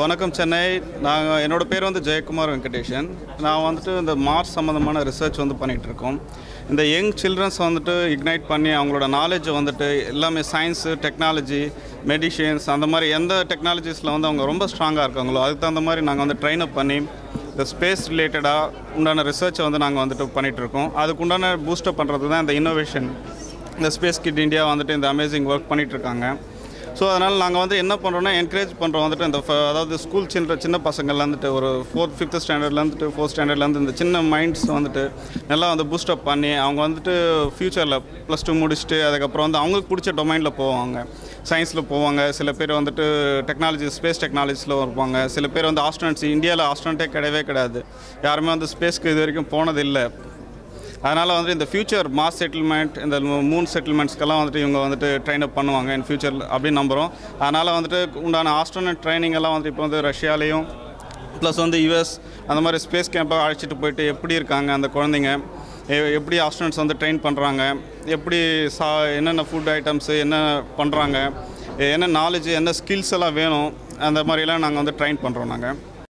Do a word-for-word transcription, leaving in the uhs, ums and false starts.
வணக்கம் சென்னை. நாங்கள் என்னோட பேர் வந்து ஜெயக்குமார் வெங்கடேஷன். நான் வந்துட்டு இந்த மார்ஸ் சம்மந்தமான ரிசர்ச் வந்து பண்ணிகிட்ருக்கோம். இந்த யங் சில்ட்ரன்ஸ் வந்துட்டு இக்னைட் பண்ணி அவங்களோட நாலேஜை வந்துட்டு எல்லாமே சயின்ஸு, டெக்னாலஜி, மெடிஷன்ஸ் அந்த மாதிரி எந்த டெக்னாலஜிஸில் வந்து அவங்க ரொம்ப ஸ்ட்ராங்காக இருக்காங்களோ அதுக்கு தகுந்த மாதிரி நாங்கள் வந்து ட்ரெயின் அப் பண்ணி இந்த ஸ்பேஸ் ரிலேட்டடாக உண்டான ரிசர்ச்சை வந்து நாங்கள் வந்துட்டு பண்ணிகிட்ருக்கோம். அதுக்கு உண்டான பூஸ்டப் பண்ணுறது தான் இந்த இன்னோவேஷன். இந்த ஸ்பேஸ் கிட் இந்தியா வந்துட்டு இந்த அமேசிங் ஒர்க் பண்ணிகிட்ருக்காங்க. ஸோ அதனால் நாங்கள் வந்து என்ன பண்ணுறோன்னா என்கரேஜ் பண்ணுறோம் வந்துட்டு இந்த அதாவது ஸ்கூல் சின்ன சின்ன பசங்கள்லேருந்துட்டு ஒரு ஃபோர்த் ஃபிஃப்த் ஸ்டாண்டர்ட்லேருந்துட்டு ஃபோர்த் ஸ்டாண்டர்ட்லேருந்து இந்த சின்ன மைண்ட்ஸ் வந்துட்டு நல்லா வந்து பூஸ்டப் பண்ணி அவங்க வந்துட்டு ஃப்யூச்சரில் ப்ளஸ் டூ முடிச்சுட்டு அதுக்கப்புறம் வந்து அவங்களுக்கு பிடிச்ச டொமைனில் போவாங்க. சயின்ஸில் போவாங்க, சில பேர் வந்துட்டு டெக்னாலஜி ஸ்பேஸ் டெக்னாலஜிஸில் இருப்பாங்க, சில பேர் வந்து ஆஸ்ட்ரோனட்ஸ். இந்தியாவில் ஆஸ்ட்ரோனட்டே கிடையவே கிடையாது, யாருமே வந்து ஸ்பேஸ்க்கு இது வரைக்கும் போனதில்லை. அதனால் வந்து இந்த ஃப்யூச்சர் மாஸ் செட்டில்மெண்ட், இந்த மூன் செட்டில்மெண்ட்ஸ்க்கெல்லாம் வந்துட்டு இவங்க வந்துட்டு ட்ரெயின் அப் பண்ணுவாங்க இன் ஃப்யூச்சர் அப்படின்னு நம்புகிறோம். அதனால் வந்துட்டு உண்டான ஆஸ்ட்ரோனட் ட்ரைனிங் எல்லாம் வந்து இப்போ வந்து ரஷ்யாலேயும் ப்ளஸ் வந்து யூஎஸ் அந்த மாதிரி ஸ்பேஸ் கேம்பாக அழைச்சிட்டு போயிட்டு எப்படி இருக்காங்க அந்த குழந்தைங்க, எப்படி ஆஸ்ட்ரோனட்ஸ் வந்து ட்ரெயின் பண்ணுறாங்க, எப்படி சா என்னென்ன ஃபுட் ஐட்டம்ஸு என்ன பண்ணுறாங்க, என்ன நாலேஜ், என்ன ஸ்கில்ஸ் எல்லாம் வேணும், அந்த மாதிரிலாம் நாங்கள் வந்து ட்ரெயின் பண்ணுறோம் நாங்கள்.